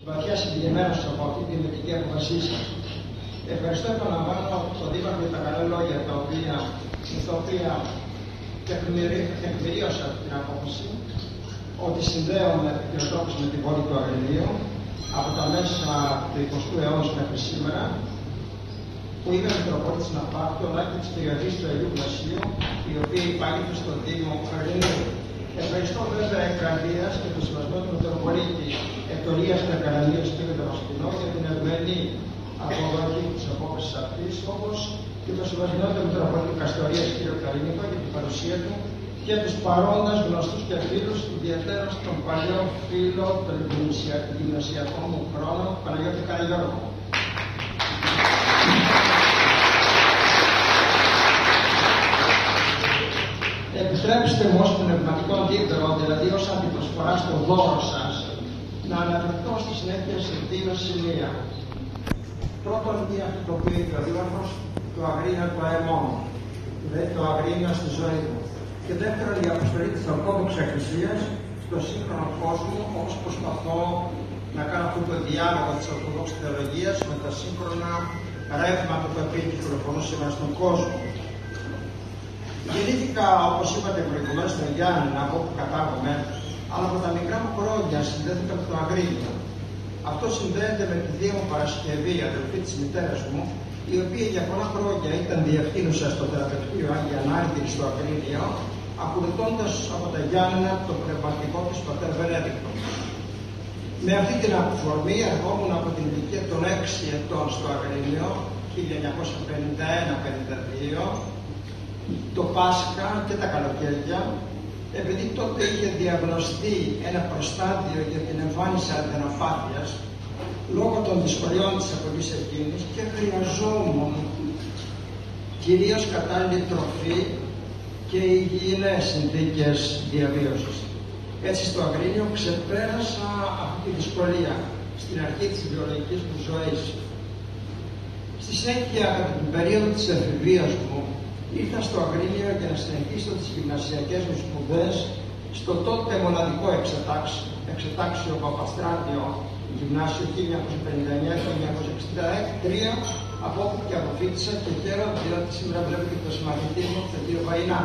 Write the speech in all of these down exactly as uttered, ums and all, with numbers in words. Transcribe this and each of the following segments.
Βαθιά συγκεκριμένος από αυτή τη μετική αποφασή σας. Ευχαριστώ, επαναλαμβάνω, τον Δήμαρχο για τα καλά λόγια τα οποία, στα οποία τεκμηρίωσα την απόφαση ότι συνδέομαι επικοινωτρόπως με την πόλη του Αγρινίου από τα μέσα του εικοστού αιώνα μέχρι σήμερα, που είμαι Μητροπόλητης Ναπάκτου, αλλά και της περιοχής του Αγίου Βλασίου, η οποία υπάγεται στον Δήμο Αγρινίου. Ευχαριστώ βέβαια εκ καρδίας και τον σεβασμό του Μητροπολίτη Εκτορίας Καρκανανίας κ. Δαμασκηνό για την ευμενή αποδοχή της απόφασης αυτής, όπως και τον σεβασμό του Μητροπολίτη Καστορίας κ. Καλίνικο για την παρουσία του και τους παρόντες γνωστούς και φίλους, ιδιαίτερα στον παλιό φίλο των γυμνασιακών μου χρόνων, Παναγιώτη Καραγιώργο. Επιτρέψτε μου ως πνευματικό αντίδωρο, δηλαδή ως αντιπροσφορά στο δώρο σας, να αναφερθώ στη συνέχεια σε δύο σημεία. Πρώτον, είναι αυτό το οποίο είπε ο Δήμαρχος, το Αγρίνιο του αεμών, δηλαδή το Αγρίνιο στη ζωή μου. Και δεύτερον, η αποστολή της Ορθόδοξης Εκκλησίας στον σύγχρονο κόσμο, όπως προσπαθώ να κάνω αυτό το διάλογο της Ορθόδοξης Θεολογίας με τα σύγχρονα ρεύματα τα οποία κυκλοφορούν σήμερα στον κόσμο. Γεννήθηκα, όπως είπατε προηγουμένως, στον Γιάννενα, από όπου κατάγομαι, αλλά από τα μικρά μου χρόνια συνδέθηκα με το Αγρίνιο. Αυτό συνδέεται με τη Δία μου Παρασκευή, αδελφή της μητέρας μου, η οποία για πολλά χρόνια ήταν διευθύνουσα στο θεραπευτήριο Άγια Ανάρτηρη στο Αγρίνιο, ακολουθώντας από τα Γιάννενα το πνευματικό της πατέρ Βενέδικτο. Με αυτή την αφορμή ερχόμουν από την ηλικία των έξι ετών στο Αγρίνιο, χίλια εννιακόσια πενήντα ένα πενήντα δύο, το Πάσχα και τα καλοκαίρια, επειδή τότε είχε διαγνωστεί ένα προστάδιο για την εμφάνιση αδενοπάθειας λόγω των δυσκολιών της εποχής εκείνης και χρειαζόμουν κυρίως κατάλληλη τροφή και υγιεινές συνθήκες διαβίωσης. Έτσι στο Αγρίνιο ξεπέρασα αυτή τη δυσκολία στην αρχή της βιολογικής μου ζωής. Στη συνέχεια, κατά την περίοδο της εφηβείας μου, ήρθα στο Αγρίνιο για να συνεχίσω τις γυμνασιακές μου σπουδές στο τότε μοναδικό εξετάξιο Παπαστράτιο Γυμνάσιο χίλια εννιακόσια πενήντα εννιά χίλια εννιακόσια εξήντα τρία, από όπου και αποφύτησα και χαίρομαι διότι σήμερα βλέπω και το συμμαθητή μου, τον κύριο Βαϊνά.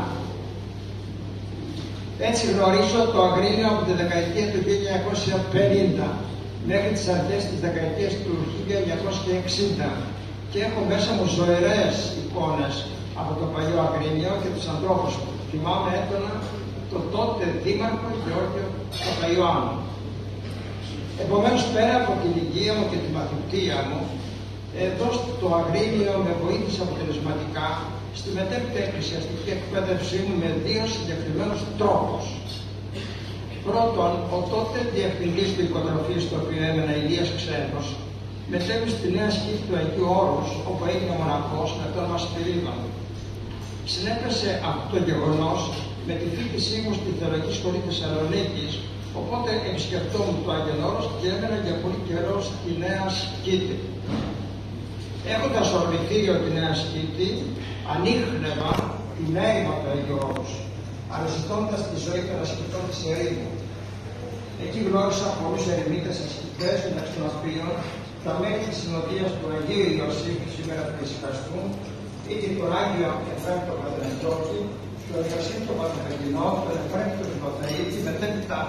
Έτσι γνωρίζω το Αγρίνιο από τη δεκαετία του χίλια εννιακόσια πενήντα μέχρι τις αρχές της δεκαετίας του χίλια εννιακόσια εξήντα και έχω μέσα μου ζωηρές εικόνες από το παλιό Αγρίνιο και τους ανθρώπους του. Θυμάμαι έντονα το τότε Δήμαρχο Γεώργιο Παπαϊωάννου. Επομένως, πέρα από την ηλικία μου και τη μαθητεία μου, εδώ στο Αγρίνιο με βοήθησε αποτελεσματικά στη μετέπειτα εκκλησιαστική εκπαίδευσή μου με δύο συγκεκριμένους τρόπους. Πρώτον, ο τότε διευθυντής του οικοτροφείου στο οποίο έμενα, Ηλίας Ξένος, μετέβη στη νέα σκήτη του Αγίου Όρους, όπου έγινε μοναχός με τον Μασπυρίδων. Συνέπεσε αυτό το γεγονός με τη φοιτησή μου στη Θεολογική Σχολή Θεσσαλονίκης, οπότε επισκεφτόμουν το Άγιον Όρος και έμενα για πολύ καιρό στη Νέα Σκήτη. Έχοντας ορμητήριο τη Νέα Σκήτη, ανίχνευα τη νοήμα του Αγίου Όρους, αναζητώντας τη ζωή των ασκητών της ερήμου. Εκεί γνώρισα πολλούς ερημίτες ασκητές, μεταξύ των οποίων τα μέλη της Συνοδείας του Αγίου Ιωσήφου σήμερα του Ισυχαστού, ή τον Άγιο Εφραίμ τον Πατρενετζόκη, τον Ιωσήφ τον Πατρενετζινό, τον Εφραίμ τον Βαθαΐτη, μετέπειτα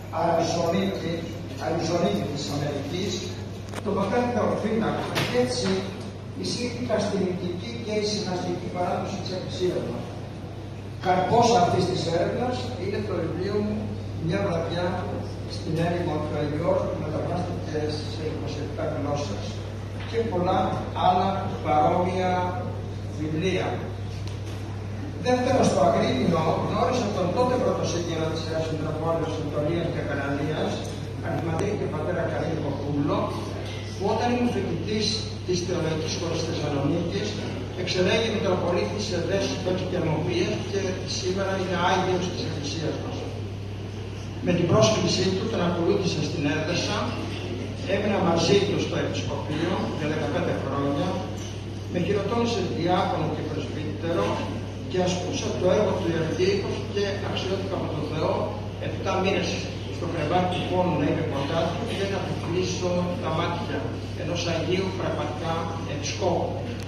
Αριζονίτη της Αμερικής, τον πατέρα Θεοφύλακα. Και έτσι εισήχθηκα στην ηθική και ησυχαστική παράδοση της Εκκλησίας μας. Καρπός αυτής της έρευνας είναι το βιβλίο μου «Μια βραδιά στην έρημο του Αγίου Όρους» που μεταφράστηκε σε είκοσι επτά γλώσσες και πολλά άλλα παρόμοια βιβλία. Δεύτερον, στο Αγρίνιο γνώρισα τον τότε πρωτοσύγγυρο της Ιεράς Μητροπόλεως Αντωνίας και Κανανίας, αρχιμανδρίτη και πατέρα Καλίνικο Πούλο, που όταν ήμουν φοιτητής της Θεολογικής Σχολής Θεσσαλονίκης, εξελέγει Μητροπολίτης σε δέσεις και αρμοπίες και σήμερα είναι Άγιος της Εκκλησίας μας. Με την πρόσκλησή του τον ακολούθησα στην Έδεσα, έμεινα μαζί του στο Επισκοπείο για δεκαπέντε χρόνια, με χειροτώνησε διάκονο και πρεσβύτερο και ασκούσα το έργο του ιεραρχήικος και αξιώθηκα από τον Θεό επτά μήνες στο το κρεβάτι του πόνου να είμαι κοντά του, δεν θα του κλείσω τα μάτια ενός Αγίου πραγματικά επισκόπου.